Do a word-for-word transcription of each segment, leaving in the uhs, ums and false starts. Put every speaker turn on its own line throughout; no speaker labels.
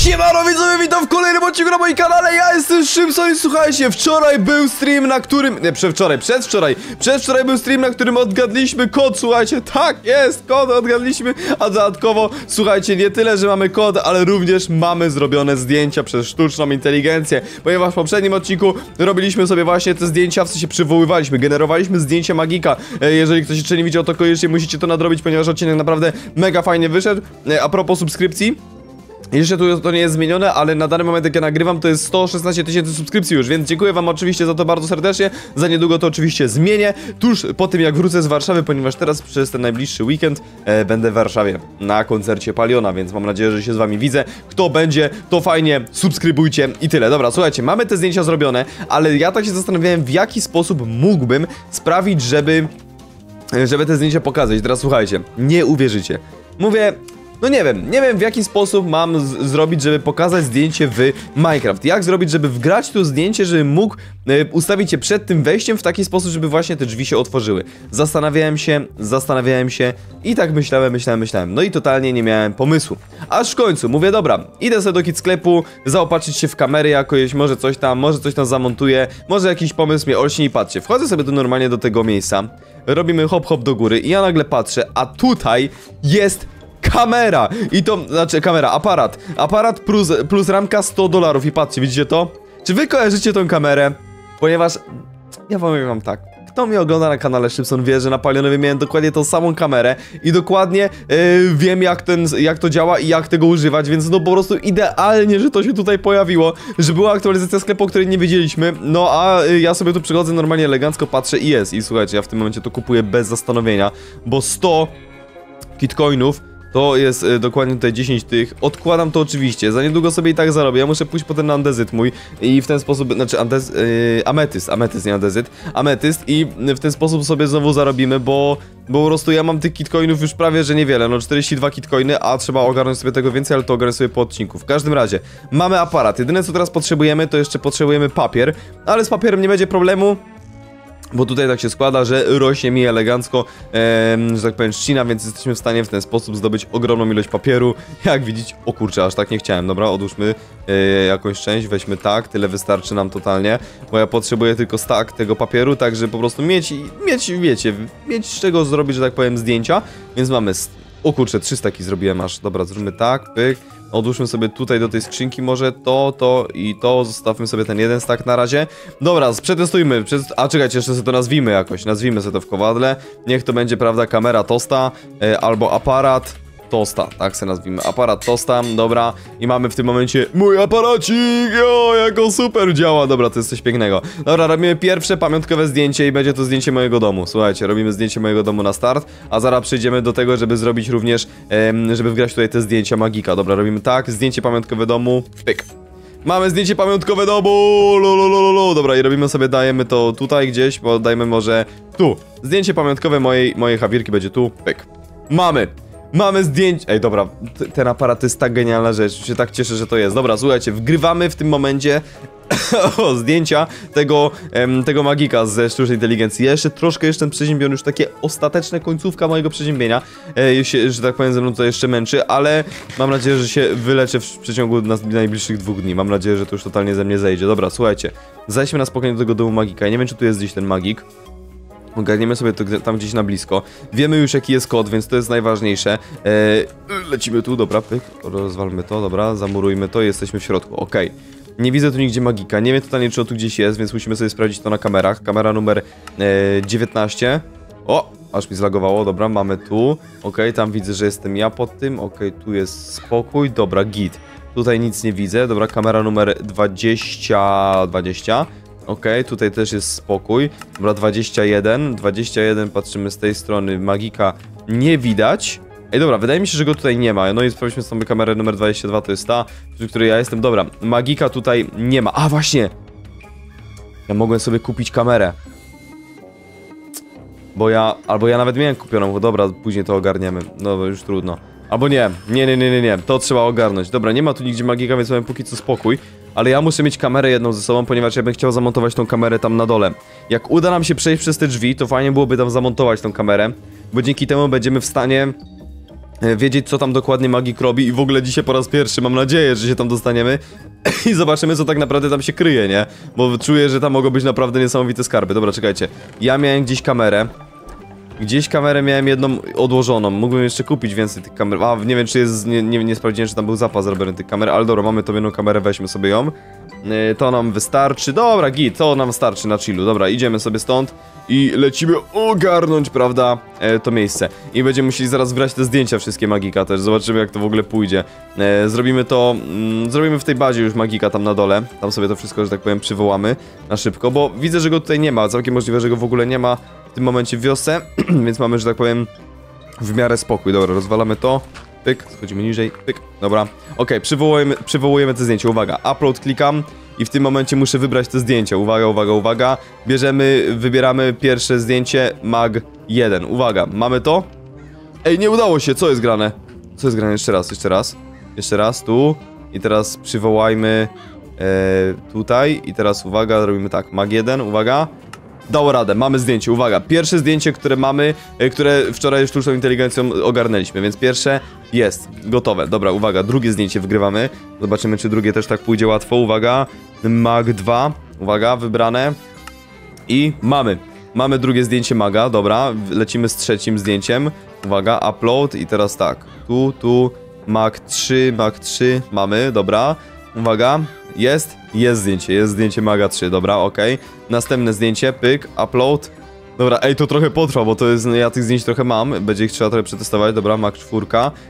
Siemano widzowie, witam w kolejnym odcinku na moim kanale. Ja jestem Szymson i słuchajcie, wczoraj był stream, na którym... Nie, przedwczoraj, przedwczoraj Przedwczoraj był stream, na którym odgadliśmy kod. Słuchajcie, tak jest, kod odgadliśmy. A dodatkowo, słuchajcie, nie tyle, że mamy kod, ale również mamy zrobione zdjęcia przez sztuczną inteligencję. Ponieważ w poprzednim odcinku robiliśmy sobie właśnie te zdjęcia, w sensie przywoływaliśmy, generowaliśmy zdjęcia magika. Jeżeli ktoś jeszcze nie widział, to koniecznie musicie to nadrobić, ponieważ odcinek naprawdę mega fajnie wyszedł. A propos subskrypcji, jeszcze tu to nie jest zmienione, ale na dany moment jak ja nagrywam, to jest sto szesnaście tysięcy subskrypcji już, więc dziękuję wam oczywiście za to bardzo serdecznie. Za niedługo to oczywiście zmienię, tuż po tym jak wrócę z Warszawy, ponieważ teraz przez ten najbliższy weekend e, będę w Warszawie na koncercie Paliona, więc mam nadzieję, że się z wami widzę. Kto będzie, to fajnie, subskrybujcie i tyle. Dobra, słuchajcie, mamy te zdjęcia zrobione, ale ja tak się zastanawiałem, w jaki sposób mógłbym sprawić, żeby, żeby te zdjęcia pokazać. Teraz słuchajcie, nie uwierzycie. Mówię... No nie wiem, nie wiem w jaki sposób mam zrobić, żeby pokazać zdjęcie w Minecraft. Jak zrobić, żeby wgrać to zdjęcie, żebym mógł e, ustawić je przed tym wejściem w taki sposób, żeby właśnie te drzwi się otworzyły. Zastanawiałem się, zastanawiałem się i tak myślałem, myślałem, myślałem. No i totalnie nie miałem pomysłu. Aż w końcu mówię, dobra, idę sobie do kit sklepu, zaopatrzyć się w kamery jakoś, może coś tam, może coś tam zamontuję, może jakiś pomysł mnie olśni i patrzcie. Wchodzę sobie tu normalnie do tego miejsca, robimy hop hop do góry i ja nagle patrzę, a tutaj jest... kamera! I to, znaczy kamera, aparat. Aparat plus, plus ramka sto dolarów i patrzcie, widzicie to? Czy wy kojarzycie tą kamerę? Ponieważ, ja powiem wam tak, kto mnie ogląda na kanale Szymson wie, że na Palionowie miałem dokładnie tą samą kamerę i dokładnie yy, wiem jak, ten, jak to działa i jak tego używać, więc no po prostu idealnie, że to się tutaj pojawiło, że była aktualizacja sklepu, o której nie wiedzieliśmy, no a yy, ja sobie tu przychodzę normalnie elegancko, patrzę i jest. I słuchajcie, ja w tym momencie to kupuję bez zastanowienia, bo sto kitcoinów to jest y, dokładnie tutaj dziesięć tych. Odkładam to oczywiście, za niedługo sobie i tak zarobię. Ja muszę pójść potem na andezyt mój i w ten sposób, znaczy andez, y, ametyst, ametyst, nie andezyt, ametyst i w ten sposób sobie znowu zarobimy, bo, bo po prostu ja mam tych kitcoinów już prawie, że niewiele, no czterdzieści dwa kitcoiny, a trzeba ogarnąć sobie tego więcej, ale to ogarnę sobie po odcinku. W każdym razie, mamy aparat, jedyne co teraz potrzebujemy, to jeszcze potrzebujemy papier, ale z papierem nie będzie problemu. Bo tutaj tak się składa, że rośnie mi elegancko, ee, że tak powiem, trzcina, więc jesteśmy w stanie w ten sposób zdobyć ogromną ilość papieru. Jak widzicie, o kurczę, aż tak nie chciałem. Dobra, odłóżmy e, jakąś część, weźmy tak, tyle wystarczy nam totalnie. Bo ja potrzebuję tylko stack tego papieru, tak żeby po prostu mieć, mieć, wiecie, mieć z czego zrobić, że tak powiem, zdjęcia. Więc mamy, o kurczę, trzy staki zrobiłem aż. Dobra, zróbmy tak, pyk. Odłóżmy sobie tutaj do tej skrzynki może to, to i to. Zostawmy sobie ten jeden stack na razie. Dobra, przetestujmy. A czekajcie, jeszcze sobie to nazwijmy jakoś. Nazwijmy sobie to w kowadle. Niech to będzie, prawda, kamera tosta e, albo aparat tosta. Tak se nazwijmy. Aparat tosta. Dobra. I mamy w tym momencie mój aparacik. Jo, jak on super działa. Dobra, to jest coś pięknego. Dobra, robimy pierwsze pamiątkowe zdjęcie i będzie to zdjęcie mojego domu. Słuchajcie, robimy zdjęcie mojego domu na start. A zaraz przejdziemy do tego, żeby zrobić również, em, żeby wgrać tutaj te zdjęcia magika. Dobra, robimy tak. Zdjęcie pamiątkowe domu. Pyk. Mamy zdjęcie pamiątkowe domu. Lololololo. Dobra, i robimy sobie, dajemy to tutaj gdzieś, bo dajmy może tu. Zdjęcie pamiątkowe mojej, mojej Hawirki będzie tu. Pyk. Mamy. Mamy zdjęcie. Ej, dobra, ten aparat to jest tak genialna rzecz. Się tak cieszę, że to jest. Dobra, słuchajcie, wgrywamy w tym momencie o, zdjęcia tego, em, tego magika ze sztucznej inteligencji. Ja jeszcze troszkę jestem przeziębiony, już takie ostateczne końcówka mojego przeziębienia. E, się, że tak powiem, ze mną to jeszcze męczy, ale mam nadzieję, że się wyleczę w przeciągu najbliższych dwóch dni. Mam nadzieję, że to już totalnie ze mnie zejdzie. Dobra, słuchajcie, zajdźmy na spokojnie do tego domu magika. Ja nie wiem, czy tu jest gdzieś ten magik. Ogarniemy sobie to tam gdzieś na blisko. Wiemy już jaki jest kod, więc to jest najważniejsze. Eee, lecimy tu, dobra, pyk. Rozwalmy to, dobra, zamurujmy to i jesteśmy w środku, okej. Okay. Nie widzę tu nigdzie magika, nie wiem totalnie czy on tu gdzieś jest, więc musimy sobie sprawdzić to na kamerach. Kamera numer e, dziewiętnaście. O, aż mi zlagowało, dobra, mamy tu. Okej, okay, tam widzę, że jestem ja pod tym, okej, okay, tu jest spokój, dobra, git. Tutaj nic nie widzę, dobra, kamera numer dwadzieścia, dwadzieścia. Okej, okay, tutaj też jest spokój. Dobra, dwadzieścia jeden. dwadzieścia jeden, patrzymy z tej strony. Magika nie widać. Ej, dobra, wydaje mi się, że go tutaj nie ma. No i sprawdźmy sobie kamerę numer dwadzieścia dwa, to jest ta, przy której ja jestem. Dobra, magika tutaj nie ma. A, właśnie! Ja mogłem sobie kupić kamerę. Bo ja... Albo ja nawet miałem kupioną, bo dobra, później to ogarniemy. No, już trudno. Albo nie. Nie, nie, nie, nie, nie. To trzeba ogarnąć. Dobra, nie ma tu nigdzie magika, więc mamy póki co spokój. Ale ja muszę mieć kamerę jedną ze sobą, ponieważ ja bym chciał zamontować tą kamerę tam na dole. Jak uda nam się przejść przez te drzwi, to fajnie byłoby tam zamontować tą kamerę, bo dzięki temu będziemy w stanie wiedzieć, co tam dokładnie magik robi i w ogóle dzisiaj po raz pierwszy mam nadzieję, że się tam dostaniemy i zobaczymy, co tak naprawdę tam się kryje, nie? Bo czuję, że tam mogą być naprawdę niesamowite skarby. Dobra, czekajcie. Ja miałem gdzieś kamerę. Gdzieś kamerę miałem jedną odłożoną. Mógłbym jeszcze kupić więcej tych kamer. A, nie wiem, czy jest... Nie, nie, nie sprawdziłem, czy tam był zapas zrobiony tych kamer, ale dobra, mamy tą jedną kamerę, weźmy sobie ją. Yy, to nam wystarczy. Dobra, git, to nam starczy na chillu. Dobra, idziemy sobie stąd i lecimy ogarnąć, prawda, e, to miejsce. I będziemy musieli zaraz wybrać te zdjęcia wszystkie magika też. Zobaczymy, jak to w ogóle pójdzie. E, zrobimy to... Mm, zrobimy w tej bazie już magika tam na dole. Tam sobie to wszystko, że tak powiem, przywołamy na szybko, bo widzę, że go tutaj nie ma. Całkiem możliwe, że go w ogóle nie ma w tym momencie w wiosce, więc mamy, że tak powiem, w miarę spokój. Dobra, rozwalamy to. Pyk, schodzimy niżej, pyk, dobra. Okej, okay, przywołujemy, przywołujemy te zdjęcie, uwaga, upload klikam i w tym momencie muszę wybrać te zdjęcia, uwaga, uwaga, uwaga. Bierzemy, wybieramy pierwsze zdjęcie, mag jeden, uwaga, mamy to? Ej, nie udało się, co jest grane? Co jest grane? Jeszcze raz, jeszcze raz, jeszcze raz, tu i teraz przywołajmy e, tutaj i teraz uwaga, robimy tak, mag jeden, uwaga. Dało radę, mamy zdjęcie, uwaga, pierwsze zdjęcie, które mamy, e, które wczoraj sztuczną inteligencją ogarnęliśmy, więc pierwsze jest gotowe, dobra, uwaga, drugie zdjęcie wygrywamy, zobaczymy, czy drugie też tak pójdzie łatwo, uwaga, mag dwa, uwaga, wybrane i mamy, mamy drugie zdjęcie maga, dobra, lecimy z trzecim zdjęciem, uwaga, upload i teraz tak, tu, tu, mag trzy, mag trzy, mamy, dobra, uwaga, jest, jest zdjęcie, jest zdjęcie maga trzy, dobra, okej. Okay. Następne zdjęcie, pyk, upload. Dobra, ej, to trochę potrwa, bo to jest, no ja tych zdjęć trochę mam, będzie ich trzeba trochę przetestować, dobra, mag cztery.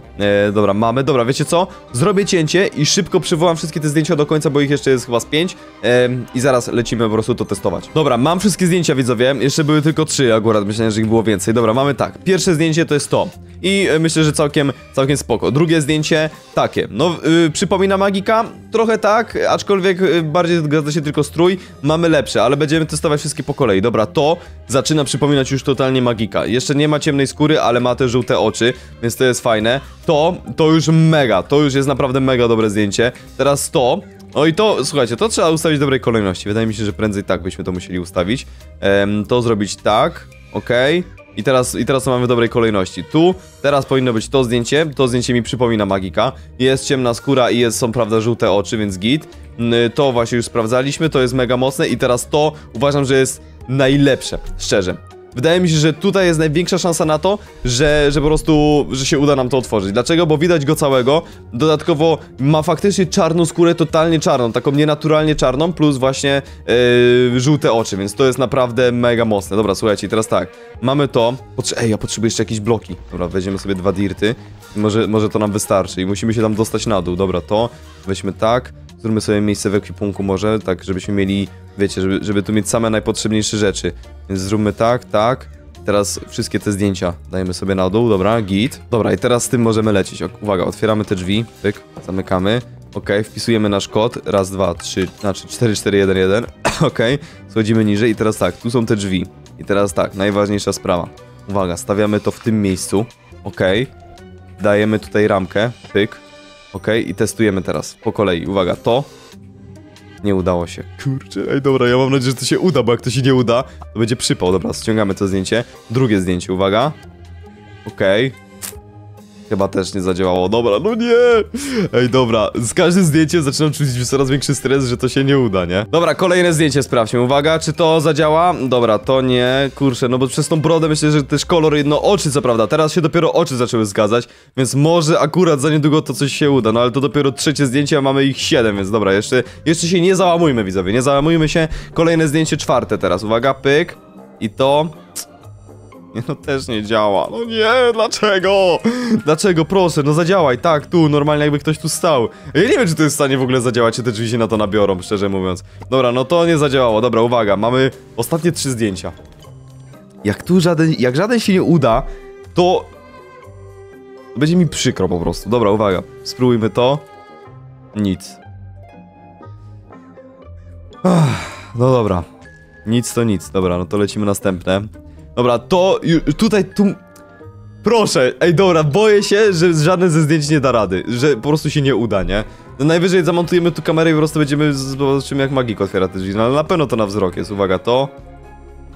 E, dobra, mamy, dobra, wiecie co? Zrobię cięcie i szybko przywołam wszystkie te zdjęcia do końca, bo ich jeszcze jest chyba z pięć e, i zaraz lecimy po prostu to testować. Dobra, mam wszystkie zdjęcia, widzowie, jeszcze były tylko trzy akurat, myślałem, że ich było więcej. Dobra, mamy tak, pierwsze zdjęcie to jest to i e, myślę, że całkiem, całkiem spoko. Drugie zdjęcie, takie, no, y, przypomina magika? Trochę tak, aczkolwiek y, bardziej zgadza się tylko strój, mamy lepsze, ale będziemy testować wszystkie po kolei. Dobra, to zaczyna przypominać już totalnie magika. Jeszcze nie ma ciemnej skóry, ale ma te żółte oczy, więc to jest fajne. To, to już mega, to już jest naprawdę mega dobre zdjęcie. Teraz to, no i to, słuchajcie, to trzeba ustawić w dobrej kolejności. Wydaje mi się, że prędzej tak byśmy to musieli ustawić. Ehm, to zrobić tak, okej. Okay. I teraz, I teraz to mamy w dobrej kolejności. Tu, teraz powinno być to zdjęcie. To zdjęcie mi przypomina magika. Jest ciemna skóra i jest, są, prawda, żółte oczy, więc git. To właśnie już sprawdzaliśmy, to jest mega mocne. I teraz to uważam, że jest najlepsze, szczerze. Wydaje mi się, że tutaj jest największa szansa na to, że, że po prostu, że się uda nam to otworzyć. Dlaczego? Bo widać go całego. Dodatkowo ma faktycznie czarną skórę, totalnie czarną, taką nienaturalnie czarną, plus właśnie yy, żółte oczy, więc to jest naprawdę mega mocne. Dobra, słuchajcie, teraz tak, mamy to. Potrze Ej, ja potrzebuję jeszcze jakieś bloki. Dobra, weźmiemy sobie dwa dirty. Może, może to nam wystarczy i musimy się tam dostać na dół. Dobra, to weźmy tak. Zróbmy sobie miejsce w ekwipunku może, tak żebyśmy mieli, wiecie, żeby, żeby tu mieć same najpotrzebniejsze rzeczy. Więc zróbmy tak, tak. Teraz wszystkie te zdjęcia dajemy sobie na dół, dobra, git. Dobra, i teraz z tym możemy lecieć. O, uwaga, otwieramy te drzwi, pyk, zamykamy. Ok, wpisujemy nasz kod, raz, dwa, trzy, znaczy cztery, cztery, jeden, jeden. Ok, schodzimy niżej i teraz tak, tu są te drzwi. I teraz tak, najważniejsza sprawa. Uwaga, stawiamy to w tym miejscu. Ok, dajemy tutaj ramkę, pyk. Ok, i testujemy teraz, po kolei, uwaga, to nie udało się, kurczę, ej dobra, ja mam nadzieję, że to się uda, bo jak to się nie uda, to będzie przypał, dobra, ściągamy to zdjęcie, drugie zdjęcie, uwaga, okej, chyba też nie zadziałało, dobra, no nie, ej dobra, z każdym zdjęciem zaczynam czuć coraz większy stres, że to się nie uda, nie? Dobra, kolejne zdjęcie sprawdźmy, uwaga, czy to zadziała? Dobra, to nie, kurczę, no bo przez tą brodę myślę, że też kolor, no oczy co prawda, teraz się dopiero oczy zaczęły zgadzać, więc może akurat za niedługo to coś się uda, no ale to dopiero trzecie zdjęcie, a mamy ich siedem, więc dobra, jeszcze, jeszcze się nie załamujmy, widzowie, nie załamujmy się, kolejne zdjęcie czwarte teraz, uwaga, pyk, i to... Nie, no też nie działa. No nie, dlaczego? Dlaczego? Proszę, no zadziałaj, tak, tu, normalnie jakby ktoś tu stał. Ja nie wiem, czy to jest w stanie w ogóle zadziałać, czy te drzwi się na to nabiorą, szczerze mówiąc. Dobra, no to nie zadziałało, dobra, uwaga, mamy ostatnie trzy zdjęcia. Jak tu żaden, jak żaden się nie uda, to... będzie mi przykro po prostu. Dobra, uwaga, spróbujmy to. Nic. Ach, no dobra. Nic to nic, dobra, no to lecimy następne. Dobra, to tutaj, tu... Proszę, ej dobra, boję się, że żadne ze zdjęć nie da rady, że po prostu się nie uda, nie? No najwyżej zamontujemy tu kamerę i po prostu będziemy, zobaczymy jak magik otwiera te drzwi, no ale na pewno to na wzrok jest, uwaga, to...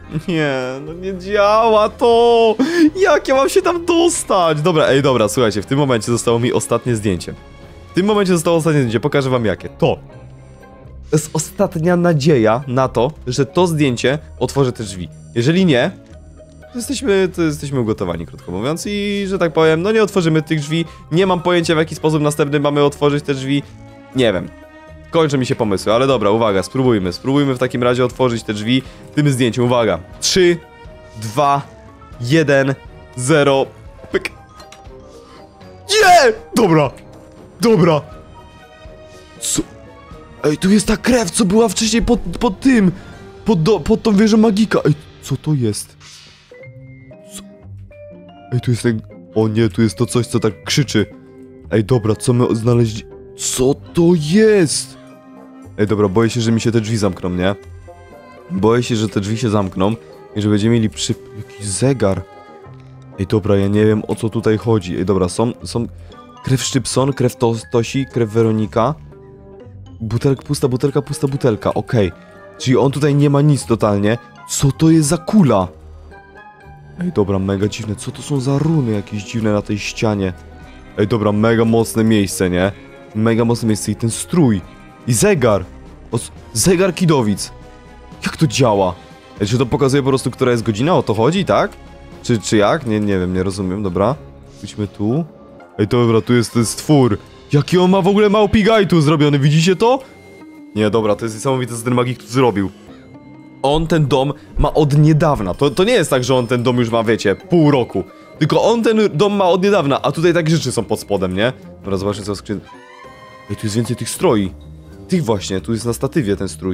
Nie, no nie działa to! Jak ja mam się tam dostać? Dobra, ej, dobra, słuchajcie, w tym momencie zostało mi ostatnie zdjęcie. W tym momencie zostało ostatnie zdjęcie, pokażę wam jakie. To. To jest ostatnia nadzieja na to, że to zdjęcie otworzy te drzwi. Jeżeli nie, to jesteśmy, to jesteśmy ugotowani, krótko mówiąc, i że tak powiem, no nie otworzymy tych drzwi. Nie mam pojęcia, w jaki sposób następny mamy otworzyć te drzwi. Nie wiem. Kończą mi się pomysły, ale dobra, uwaga, spróbujmy. Spróbujmy w takim razie otworzyć te drzwi tym zdjęciem. Uwaga. trzy, dwa, jeden, zero, pyk. Nie! Dobra! Dobra! Co? Ej, tu jest ta krew, co była wcześniej pod, pod tym! Pod, do, pod tą wieżą magika. Ej, co to jest? Co? Ej, tu jest ten... O nie, tu jest to coś, co tak krzyczy. Ej, dobra, co my znaleźli... Co to jest? Ej, dobra, boję się, że mi się te drzwi zamkną, nie? Boję się, że te drzwi się zamkną i że będziemy mieli przy... jakiś zegar. Ej, dobra, ja nie wiem, o co tutaj chodzi. Ej, dobra, są... są... Krew Szczypson, krew to Tosi, krew Weronika. Butelka, pusta butelka, pusta butelka, okej. Okay. Czyli on tutaj nie ma nic totalnie. Co to jest za kula? Ej, dobra, mega dziwne. Co to są za runy jakieś dziwne na tej ścianie? Ej, dobra, mega mocne miejsce, nie? Mega mocne miejsce i ten strój. I zegar. O, zegar Kidowic. Jak to działa? Ej, czy to pokazuje po prostu, która jest godzina? O to chodzi, tak? Czy, czy jak? Nie, nie wiem, nie rozumiem, dobra. Idźmy tu. Ej, dobra, tu jest ten stwór. Jaki on ma w ogóle małpigaj tu zrobiony, widzicie to? Nie, dobra, to jest niesamowite, co ten magik tu zrobił. On ten dom ma od niedawna. To, to nie jest tak, że on ten dom już ma, wiecie, pół roku. Tylko on ten dom ma od niedawna, a tutaj takie rzeczy są pod spodem, nie? Dobra, zobaczmy co skrzyn... Ej, tu jest więcej tych stroi. Tych właśnie, tu jest na statywie ten strój.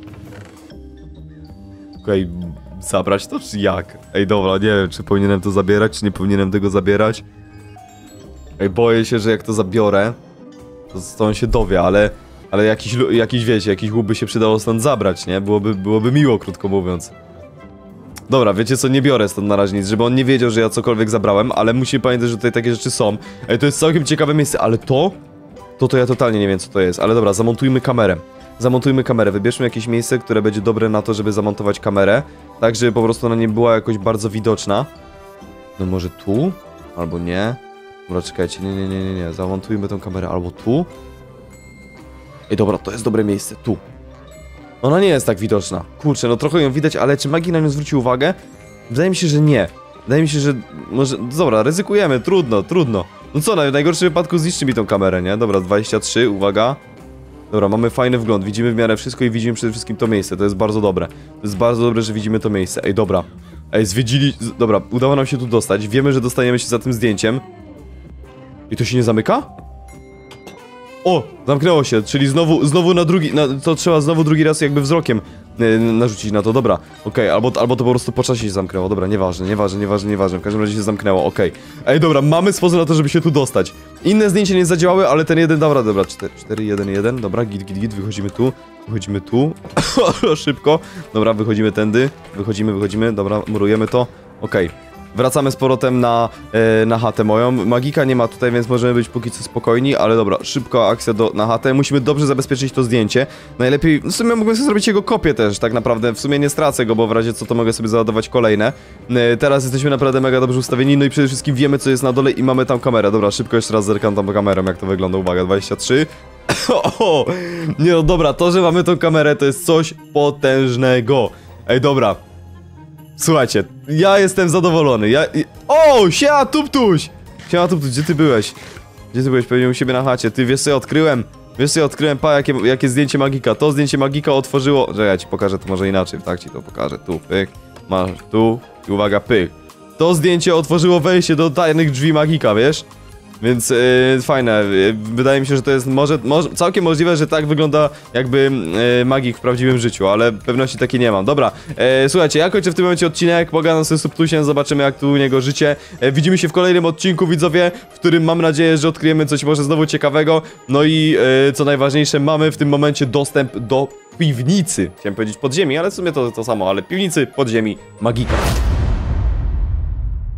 Okej, okay, zabrać to czy jak? Ej, dobra, nie wiem, czy powinienem to zabierać, czy nie powinienem tego zabierać. Ej, boję się, że jak to zabiorę, to, to on się dowie, ale... Ale jakiś, jakiś, wiecie, jakiś łup by się przydało stąd zabrać, nie? Byłoby, byłoby miło, krótko mówiąc. Dobra, wiecie co, nie biorę stąd na razie nic, żeby on nie wiedział, że ja cokolwiek zabrałem, ale musimy pamiętać, że tutaj takie rzeczy są. Ej, to jest całkiem ciekawe miejsce, ale to... To to ja totalnie nie wiem, co to jest, ale dobra, zamontujmy kamerę. Zamontujmy kamerę, wybierzmy jakieś miejsce, które będzie dobre na to, żeby zamontować kamerę. Tak, żeby po prostu ona nie była jakoś bardzo widoczna. No może tu? Albo nie. Dobra, czekajcie, nie, nie, nie, nie, nie. Zamontujmy tą kamerę albo tu. Ej, dobra, to jest dobre miejsce, tu. Ona nie jest tak widoczna. Kurczę, no trochę ją widać, ale czy magik na nią zwrócił uwagę? Wydaje mi się, że nie. Wydaje mi się, że może... Dobra, ryzykujemy, trudno, trudno. No co, w najgorszym wypadku zniszczy mi tą kamerę, nie? Dobra, dwadzieścia trzy, uwaga. Dobra, mamy fajny wgląd, widzimy w miarę wszystko i widzimy przede wszystkim to miejsce, to jest bardzo dobre. To jest bardzo dobre, że widzimy to miejsce. Ej, dobra. Ej, zwiedzili... Dobra, udało nam się tu dostać, wiemy, że dostaniemy się za tym zdjęciem. I to się nie zamyka? O! Zamknęło się, czyli znowu, znowu na drugi, na, to trzeba znowu drugi raz jakby wzrokiem yy, narzucić na to, dobra, okej, okay, albo, albo to po prostu po czasie się zamknęło, dobra, nieważne, nieważne, nieważne, nieważne, w każdym razie się zamknęło, okej. Okay. Ej, dobra, mamy sposób na to, żeby się tu dostać. Inne zdjęcia nie zadziałały, ale ten jeden, dobra, dobra, cztery, jeden, jeden, dobra, git, git, git, wychodzimy tu, wychodzimy tu, szybko, dobra, wychodzimy tędy, wychodzimy, wychodzimy, dobra, murujemy to, okej. Okay. Wracamy z powrotem na, e, na chatę moją. Magika nie ma tutaj, więc możemy być póki co spokojni, ale dobra, szybka akcja do, na chatę. Musimy dobrze zabezpieczyć to zdjęcie. Najlepiej, w sumie mógłbym sobie zrobić jego kopię też, tak naprawdę. W sumie nie stracę go, bo w razie co to mogę sobie załadować kolejne. E, teraz jesteśmy naprawdę mega dobrze ustawieni, no i przede wszystkim wiemy, co jest na dole i mamy tam kamerę. Dobra, szybko jeszcze raz zerkam tam kamerą, jak to wygląda. Uwaga, dwadzieścia trzy. O, nie no dobra, to, że mamy tą kamerę, to jest coś potężnego. Ej, dobra. Słuchajcie, ja jestem zadowolony, ja... O, siema Tuptuś! Siema Tuptuś, gdzie ty byłeś? Gdzie ty byłeś? Pewnie u siebie na chacie. Ty, wiesz co ja odkryłem? Wiesz co ja odkryłem? Pa, jakie, jakie zdjęcie magika. To zdjęcie magika otworzyło... Że ja ci pokażę to może inaczej, tak ci to pokażę. Tu, pyk, masz tu i uwaga, pyk. To zdjęcie otworzyło wejście do tajnych drzwi magika, wiesz? Więc yy, fajne, yy, wydaje mi się, że to jest może, może całkiem możliwe, że tak wygląda jakby yy, magik w prawdziwym życiu, ale pewności takiej nie mam. Dobra, yy, słuchajcie, ja kończę w tym momencie odcinek, pogadam sobie z Tuptusiem, zobaczymy jak tu u niego życie. Yy, widzimy się w kolejnym odcinku, widzowie, w którym mam nadzieję, że odkryjemy coś może znowu ciekawego. No i yy, co najważniejsze, mamy w tym momencie dostęp do piwnicy. Chciałem powiedzieć podziemi, ale w sumie to to samo, ale piwnicy, podziemi, magika.